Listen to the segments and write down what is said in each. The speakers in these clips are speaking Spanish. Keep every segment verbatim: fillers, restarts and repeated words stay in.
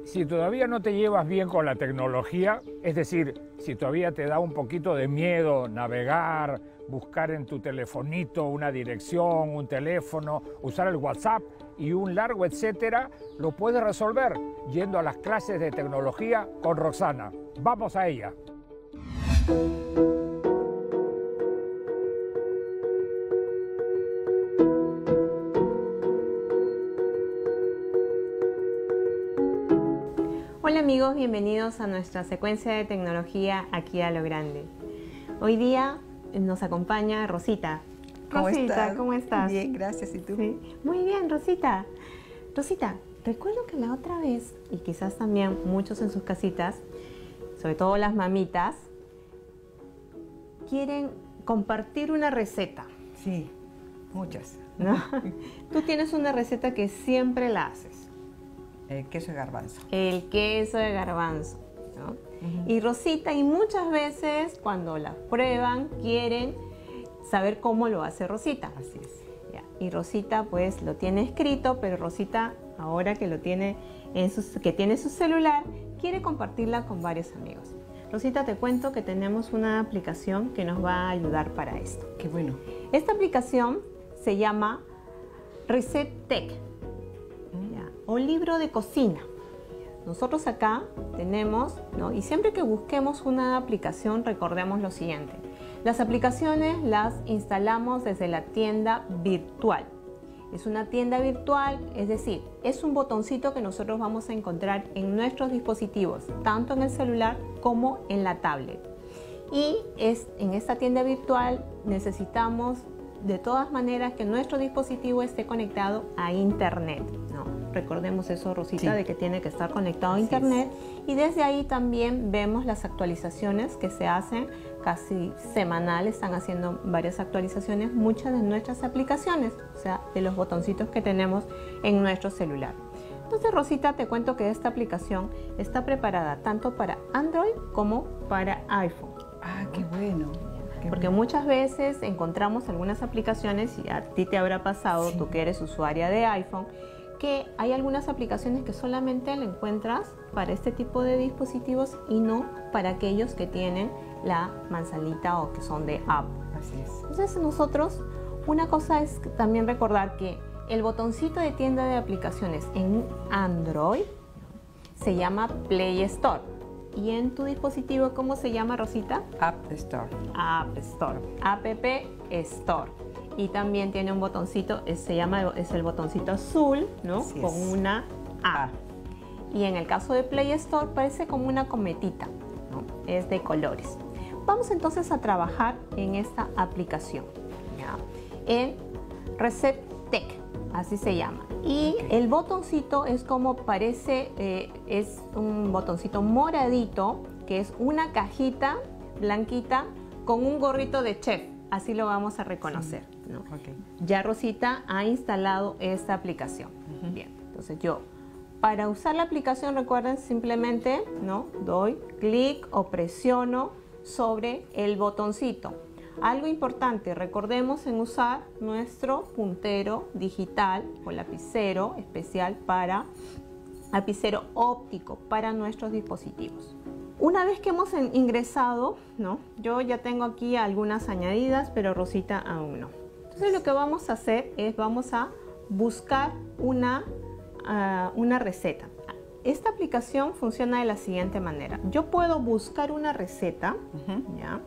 Si todavía no te llevas bien con la tecnología, es decir, si todavía te da un poquito de miedo navegar, buscar en tu telefonito una dirección, un teléfono, usar el WhatsApp y un largo etcétera, lo puedes resolver yendo a las clases de tecnología con Roxana. ¡Vamos a ella! Hola amigos, bienvenidos a nuestra secuencia de tecnología aquí a lo grande. Hoy día nos acompaña Rosita. ¿Cómo Rosita, estás? ¿cómo estás? Bien, gracias. ¿Y tú? Sí. Muy bien, Rosita. Rosita, recuerdo que la otra vez, y quizás también muchos en sus casitas, sobre todo las mamitas, quieren compartir una receta. Sí, muchas. ¿No? Tú tienes una receta que siempre la haces. El queso de garbanzo. El queso de garbanzo, ¿no? Uh-huh. Y Rosita, y muchas veces cuando la prueban quieren saber cómo lo hace Rosita. Así es. Ya. Y Rosita pues lo tiene escrito, pero Rosita ahora que lo tiene en su, que tiene su celular, quiere compartirla con varios amigos. Rosita, te cuento que tenemos una aplicación que nos va a ayudar para esto. Qué bueno. Esta aplicación se llama RecepTech, o libro de cocina. Nosotros acá tenemos, ¿no? Y siempre que busquemos una aplicación, recordemos lo siguiente. Las aplicaciones las instalamos desde la tienda virtual. Es una tienda virtual, es decir, es un botoncito que nosotros vamos a encontrar en nuestros dispositivos, tanto en el celular como en la tablet. Y es, en esta tienda virtual necesitamos de todas maneras que nuestro dispositivo esté conectado a internet, ¿no? Recordemos eso, Rosita, sí, de que tiene que estar conectado a internet. Y desde ahí también vemos las actualizaciones que se hacen casi semanal, están haciendo varias actualizaciones, muchas de nuestras aplicaciones, o sea, de los botoncitos que tenemos en nuestro celular. Entonces, Rosita, te cuento que esta aplicación está preparada tanto para Android como para iPhone. Ah, qué bueno. Qué Porque bueno. muchas veces encontramos algunas aplicaciones, y a ti te habrá pasado, sí, tú que eres usuaria de iPhone, que hay algunas aplicaciones que solamente la encuentras para este tipo de dispositivos y no para aquellos que tienen la manzanita o que son de Apple. Así es. Entonces nosotros, una cosa es también recordar que el botoncito de tienda de aplicaciones en Android se llama Play Store. ¿Y en tu dispositivo cómo se llama, Rosita? App Store. App Store. App Store. Y también tiene un botoncito, se llama, es el botoncito azul, ¿no? Así Con es. una A. Y en el caso de Play Store parece como una cometita, ¿no? Es de colores. Vamos entonces a trabajar en esta aplicación, ¿ya? En RecepTech, así se llama. Y okay, el botoncito es como parece, eh, es un botoncito moradito, que es una cajita blanquita con un gorrito de chef. Así lo vamos a reconocer, sí, ¿no? Okay. Ya Rosita ha instalado esta aplicación. Uh-huh. Bien, entonces yo, para usar la aplicación, recuerden, simplemente, ¿no?, doy clic o presiono sobre el botoncito. Algo importante, recordemos en usar nuestro puntero digital o lapicero especial para lapicero óptico para nuestros dispositivos. Una vez que hemos ingresado, ¿no?, yo ya tengo aquí algunas añadidas, pero Rosita aún no. Entonces lo que vamos a hacer es vamos a buscar una, uh, una receta. Esta aplicación funciona de la siguiente manera. Yo puedo buscar una receta, uh-huh, ¿ya?,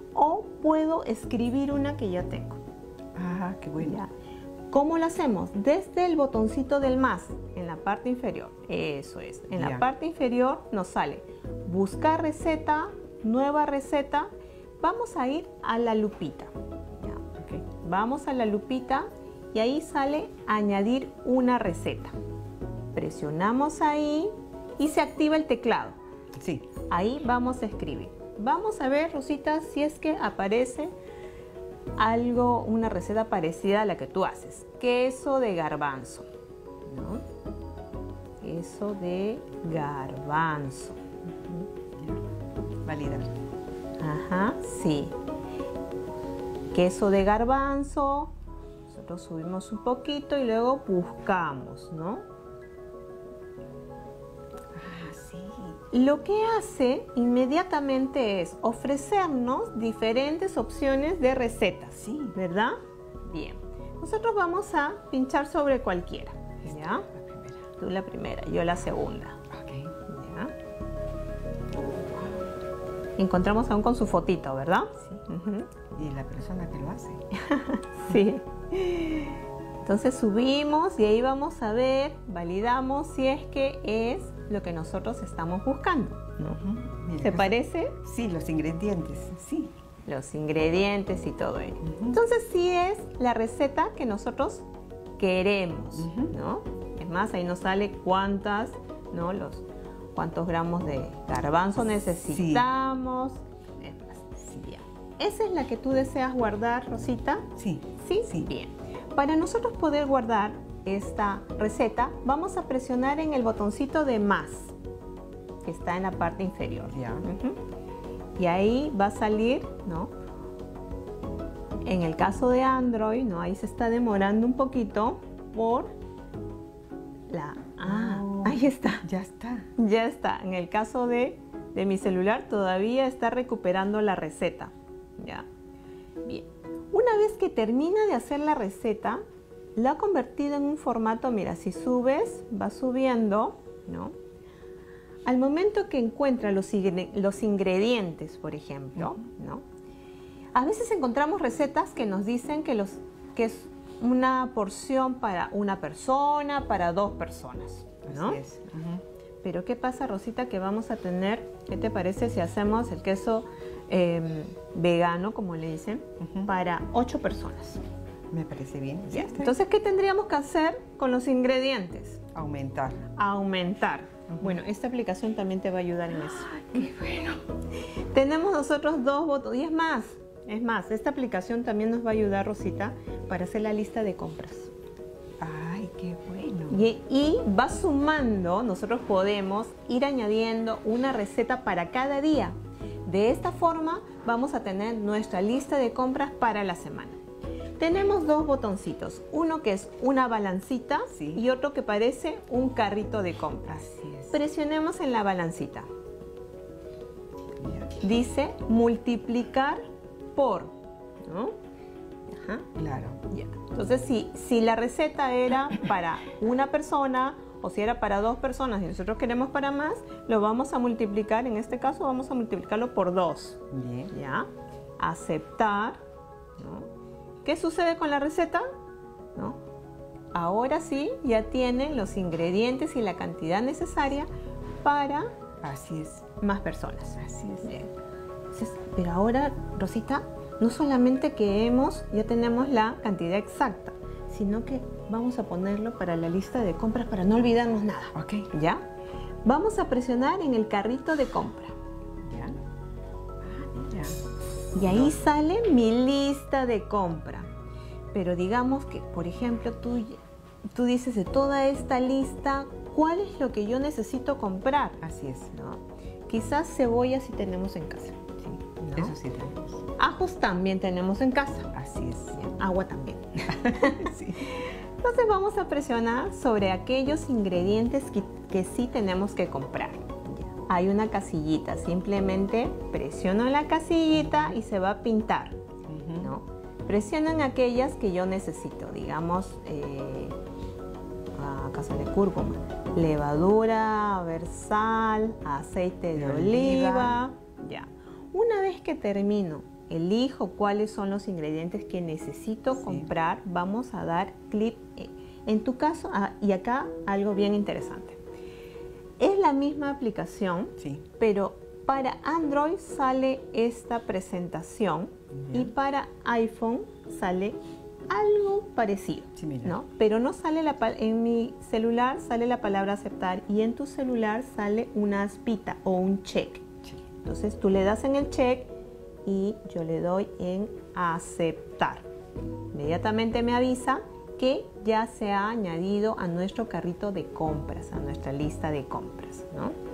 o puedo escribir una que ya tengo. Ah, qué bueno. ¿Ya? ¿Cómo lo hacemos? Desde el botoncito del más en la parte inferior. Eso es. En ya, la parte inferior nos sale buscar receta, nueva receta. Vamos a ir a la lupita. ¿Ya? Okay. Vamos a la lupita y ahí sale añadir una receta. Presionamos ahí y se activa el teclado. Sí. Ahí vamos a escribir. Vamos a ver, Rosita, si es que aparece algo, una receta parecida a la que tú haces. Queso de garbanzo, ¿no? Queso de garbanzo. Validar. Ajá, sí. Queso de garbanzo. Nosotros subimos un poquito y luego buscamos, ¿no? lo que hace inmediatamente es ofrecernos diferentes opciones de recetas, Sí. ¿verdad? Bien, nosotros vamos a pinchar sobre cualquiera, ¿ya? La primera. Tú la primera, yo la segunda, Ok. ¿ya? Encontramos aún con su fotito, ¿verdad? Sí. Ujú. Y la persona que lo hace. Sí. Entonces subimos y ahí vamos a ver, validamos si es que es lo que nosotros estamos buscando, ¿no? Ujú. Mira, ¿Te los- parece? Sí, los ingredientes. Sí. Los ingredientes y todo ello. Ujú. Entonces sí es la receta que nosotros queremos, Ujú. ¿no? Es más, ahí nos sale cuántas, ¿no? Los, cuántos gramos de garbanzo necesitamos. Es más, Sí. bien. ¿Esa es la que tú deseas guardar, Rosita? Sí. ¿Sí? Sí. Bien. Para nosotros poder guardar esta receta, vamos a presionar en el botoncito de más, que está en la parte inferior. Ya. Ujú. Y ahí va a salir, ¿no? En el caso de Android, ¿no? Ahí se está demorando un poquito por la... Ah, Oh. ahí está. Ya está. Ya está. En el caso de, de mi celular todavía está recuperando la receta. ¿Ya? Bien. Una vez que termina de hacer la receta, la ha convertido en un formato, mira, si subes, va subiendo, ¿no? Al momento que encuentra los, ingre- los ingredientes, por ejemplo, ¿no? A veces encontramos recetas que nos dicen que, los, que es una porción para una persona, para dos personas, ¿no? Así es. Ujú. Pero ¿qué pasa, Rosita? Que vamos a tener, ¿qué te parece si hacemos el queso eh, vegano, como le dicen, Ujú. para ocho personas? Me parece bien. Sí, Ya. está bien. Entonces, ¿qué tendríamos que hacer con los ingredientes? Aumentar. Aumentar. Bueno, esta aplicación también te va a ayudar en eso. ¡Qué bueno! Tenemos nosotros dos botones. Y es más, es más, esta aplicación también nos va a ayudar, Rosita, para hacer la lista de compras. Ay, qué bueno. Y, y va sumando, nosotros podemos ir añadiendo una receta para cada día. De esta forma vamos a tener nuestra lista de compras para la semana. Tenemos dos botoncitos, uno que es una balancita Sí. y otro que parece un carrito de compras. Así es. Presionemos en la balancita. Ya. Dice multiplicar por, ¿no? Ajá. Claro. Ya. Entonces, si, si la receta era para una persona o si era para dos personas y nosotros queremos para más, lo vamos a multiplicar, en este caso vamos a multiplicarlo por dos. Bien. ¿Ya? Aceptar, ¿no? ¿Qué sucede con la receta? ¿No? Ahora sí, ya tiene los ingredientes y la cantidad necesaria para Así es. más personas. Así es. Bien. Entonces, pero ahora, Rosita, no solamente que hemos, ya tenemos la cantidad exacta, sino que vamos a ponerlo para la lista de compras para no olvidarnos nada. Ok. ¿Ya? Vamos a presionar en el carrito de compra. Ya. Ah, mira. Y ahí sale mi lista de compra. Pero digamos que, por ejemplo, tú, tú dices de toda esta lista, ¿cuál es lo que yo necesito comprar? Así es. ¿No? Quizás cebolla sí tenemos en casa. Sí. ¿No? Eso sí tenemos. Ajos también tenemos en casa. Así es. Agua también. Sí. Entonces vamos a presionar sobre aquellos ingredientes que, que sí tenemos que comprar. Hay una casillita, simplemente presiono la casillita y se va a pintar, Ujú. ¿no? Presiono en aquellas que yo necesito, digamos, eh, acá sale cúrcuma, levadura, versal, aceite de, De oliva. oliva. Ya. Una vez que termino, elijo cuáles son los ingredientes que necesito Sí. comprar, vamos a dar clic en, en tu caso, ah, y acá algo bien interesante. Es la misma aplicación, Sí. pero para Android sale esta presentación Ya. y para iPhone sale algo parecido, Sí, mira. ¿no? Pero no sale la pa- en mi celular sale la palabra aceptar y en tu celular sale una aspita o un check. Sí. Entonces tú le das en el check y yo le doy en aceptar. Inmediatamente me avisa que ya se ha añadido a nuestro carrito de compras, a nuestra lista de compras, ¿no?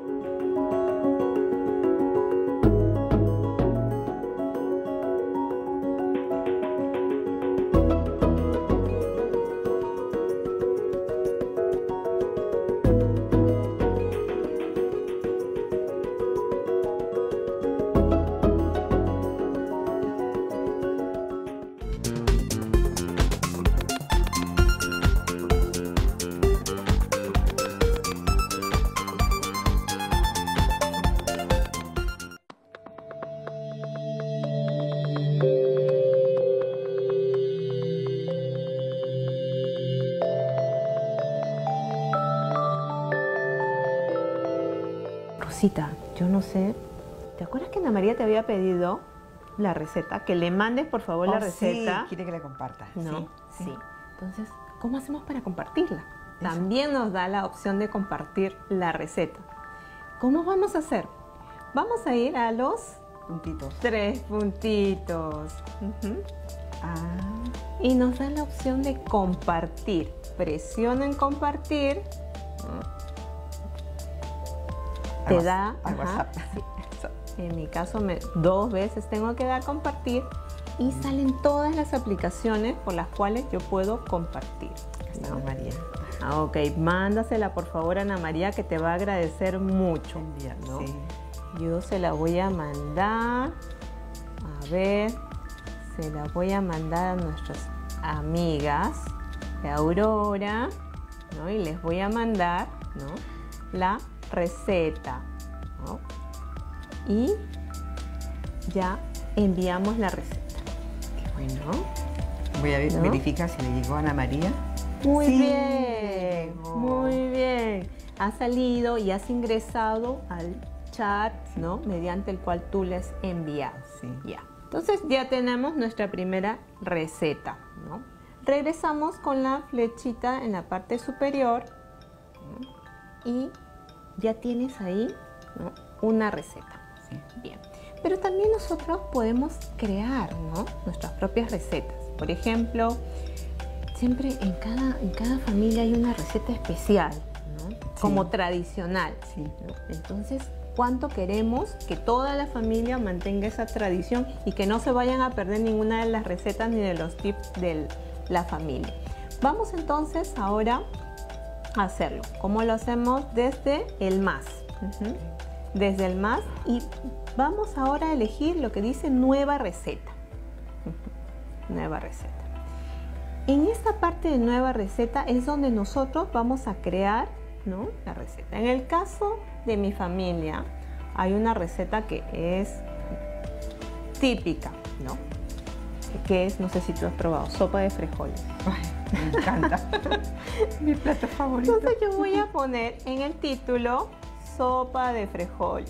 Rosita, yo no sé. ¿Te acuerdas que Ana María te había pedido la receta? Que le mandes, por favor, la Oh, receta. Sí, quiere que la comparta. No, Sí, sí. sí. Entonces, ¿cómo hacemos para compartirla? Eso. También nos da la opción de compartir la receta. ¿Cómo vamos a hacer? Vamos a ir a los Puntitos. tres puntitos. Ujú. Ah, Y nos da la opción de compartir. Presiona en compartir. a Te Whats- da, a ajá, WhatsApp. sí. En mi caso, me, dos veces tengo que dar compartir y salen todas las aplicaciones por las cuales yo puedo compartir. Está ¿no? Ana María. Ah, ok, mándasela por favor a Ana María, que te va a agradecer mucho. Enviar, ¿no? sí. Yo se la voy a mandar. A ver, se la voy a mandar a nuestras amigas de Aurora, ¿no? Y les voy a mandar, ¿no?, la receta, ¿no? Y ya enviamos la receta. Qué bueno. ¿No? Voy a ver- ¿No? verificar si le llegó a Ana María. Muy Sí, bien, llegó. muy bien. Has salido y has ingresado al chat, ¿no?, mediante el cual tú les has enviado. Sí. Ya. Entonces ya tenemos nuestra primera receta, ¿no? Regresamos con la flechita en la parte superior, ¿no?, y ya tienes ahí, ¿no?, una receta. Sí. Bien. Pero también nosotros podemos crear, ¿no?, nuestras propias recetas. Por ejemplo, siempre en cada, en cada familia hay una receta especial, ¿no?, como tradicional. Sí. ¿no? Entonces, ¿cuánto queremos que toda la familia mantenga esa tradición y que no se vayan a perder ninguna de las recetas ni de los tips de la familia? Vamos entonces ahora a hacerlo. ¿Cómo lo hacemos? Desde el más. Ujú. Desde el más, y vamos ahora a elegir lo que dice nueva receta. Ujú. Nueva receta. En esta parte de nueva receta es donde nosotros vamos a crear, ¿no?, la receta. En el caso de mi familia hay una receta que es típica, ¿no?, que es, no sé si tú has probado, sopa de frijoles. Ay, me encanta. Mi plato favorito. Entonces yo voy a poner en el título sopa de frijoles.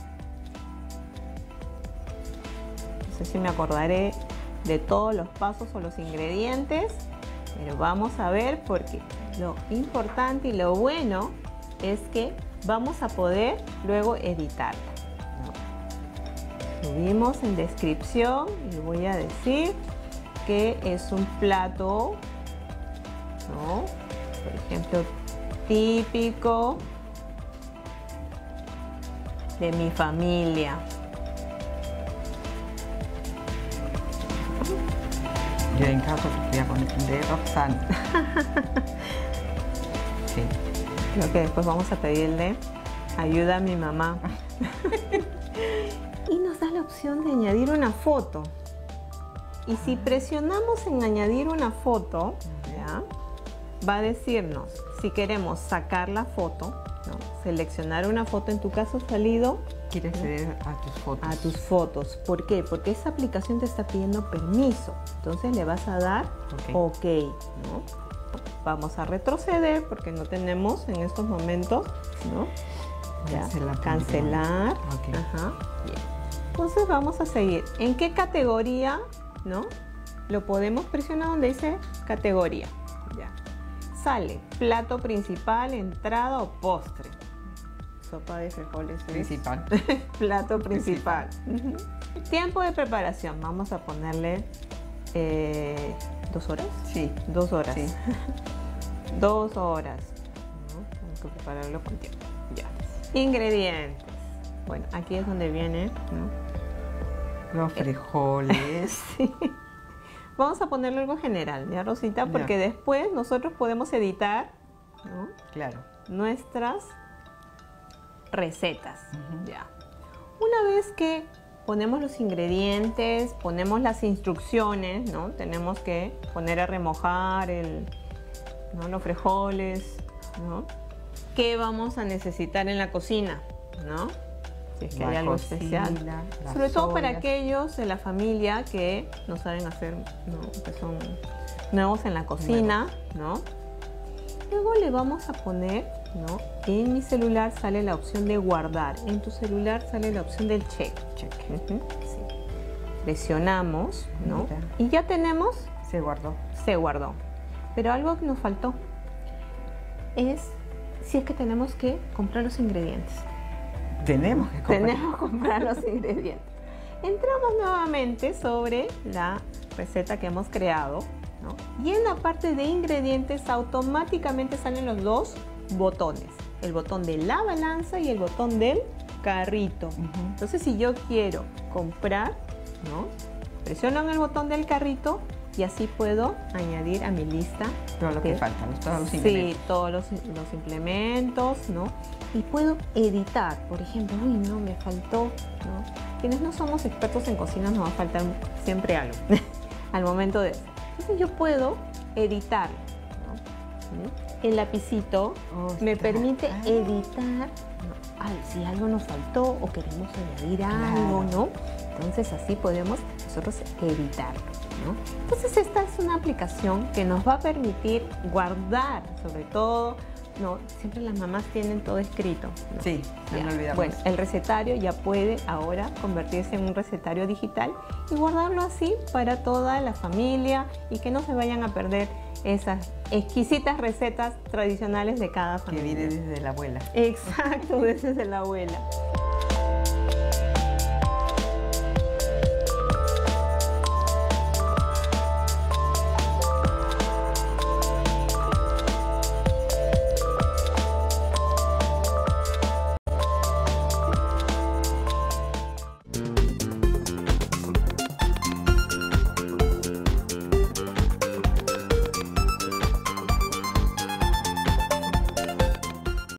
No sé si me acordaré de todos los pasos o los ingredientes, pero vamos a ver, porque lo importante y lo bueno es que vamos a poder luego editarla, ¿no? Subimos en descripción y voy a decir que es un plato, ¿no?, por ejemplo, típico de mi familia. Yo en caso voy a poner de Roxana. Sí. Creo que después vamos a pedirle ayuda a mi mamá. Y nos da la opción de añadir una foto. Y si presionamos en añadir una foto, ¿ya?, va a decirnos si queremos sacar la foto, ¿no?, seleccionar una foto. En tu caso ha salido Quiere acceder a tus fotos. a tus fotos. ¿Por qué? Porque esa aplicación te está pidiendo permiso. Entonces le vas a dar Ok. OK, ¿no? Vamos a retroceder porque no tenemos en estos momentos, ¿no? Ya, Cancelar. cancelar. Ok. Ajá. Bien. Entonces vamos a seguir. ¿En qué categoría, no? Lo podemos presionar donde dice categoría. Ya. Sale plato principal, entrada o postre. Sopa de frijoles es Principal. plato principal. Ujú. Tiempo de preparación. Vamos a ponerle eh, dos horas. Sí. Dos horas. Sí. Dos horas. ¿No? Tengo que prepararlo con tiempo. Ya. Ingredientes. Bueno, aquí es donde viene, ¿no? Los frijoles. Sí. Vamos a ponerle algo general, ¿ya, Rosita? Porque Ya. después nosotros podemos editar, ¿no?, Claro. nuestras recetas. Ujú. Ya. Una vez que ponemos los ingredientes, ponemos las instrucciones, ¿no? Tenemos que poner a remojar el, ¿no?, los frijoles, ¿no? ¿Qué vamos a necesitar en la cocina, ¿no? Si es que hay La algo cocina, especial. las Sobre todo para ollas. aquellos de la familia que no saben hacer, ¿no?, que son nuevos en la cocina, ¿no? Luego le vamos a poner, ¿no? En mi celular sale la opción de guardar. En tu celular sale la opción del check. Check. Uh-huh, sí. Presionamos, ¿no? Mira. Y ya tenemos, Se guardó. se guardó. Pero algo que nos faltó es si es que tenemos que comprar los ingredientes. Tenemos que comprar. Tenemos que comprar los ingredientes. Entramos nuevamente sobre la receta que hemos creado, ¿no? Y en la parte de ingredientes automáticamente salen los dos botones. El botón de la balanza y el botón del carrito. Ujú. Entonces, si yo quiero comprar, ¿no? Presiono en el botón del carrito y así puedo añadir a mi lista Todo lo que de- falta, ¿no? Todos los Sí, ingredientes. todos los, los implementos, ¿no? Y puedo editar, por ejemplo, uy, no, me faltó, ¿no? Quienes no somos expertos en cocina nos va a faltar siempre algo al momento de eso. Entonces yo puedo editar, ¿no? ¿Mm? El lapicito me Ostras. permite Ah. editar, ¿no? Ay, si algo nos faltó o queremos añadir algo, Claro. ¿no? Entonces así podemos nosotros editarlo, ¿no? Entonces esta es una aplicación que nos va a permitir guardar, sobre todo, ¿no? Siempre las mamás tienen todo escrito, ¿no? Sí, no Ya. nos olvidamos. Bueno, el recetario ya puede ahora convertirse en un recetario digital y guardarlo así para toda la familia y que no se vayan a perder esas exquisitas recetas tradicionales de cada que familia. viene desde la abuela. Exacto, desde la abuela.